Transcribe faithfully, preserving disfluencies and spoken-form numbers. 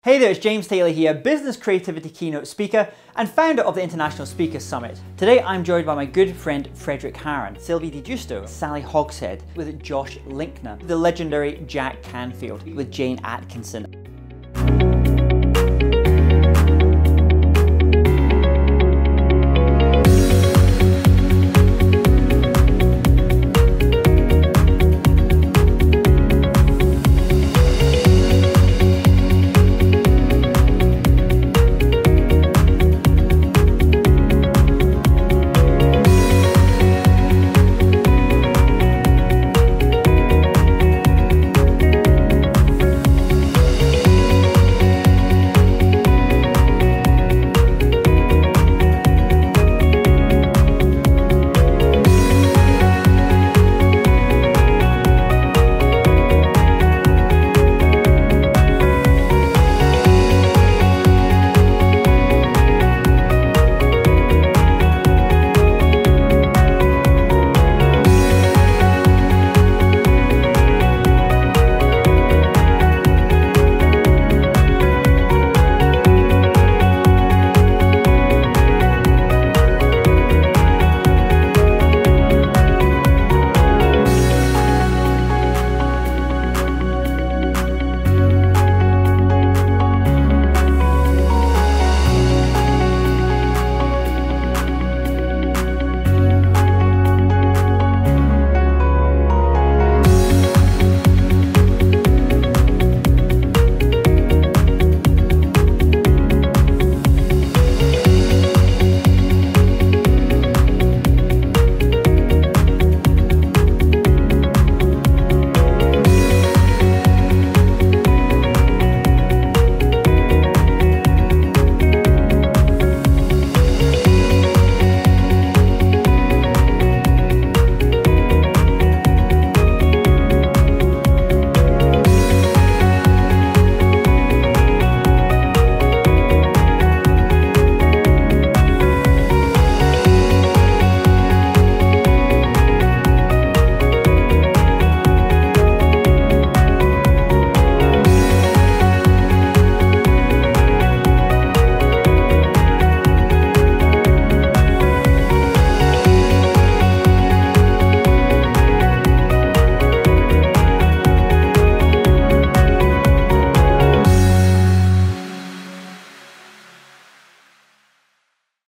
Hey there, it's James Taylor here, business creativity keynote speaker and founder of the International Speakers Summit. Today I'm joined by my good friend Frederick Harron, Sylvie Di Giusto, Sally Hogshead, with Josh Linkner, the legendary Jack Canfield, with Jane Atkinson.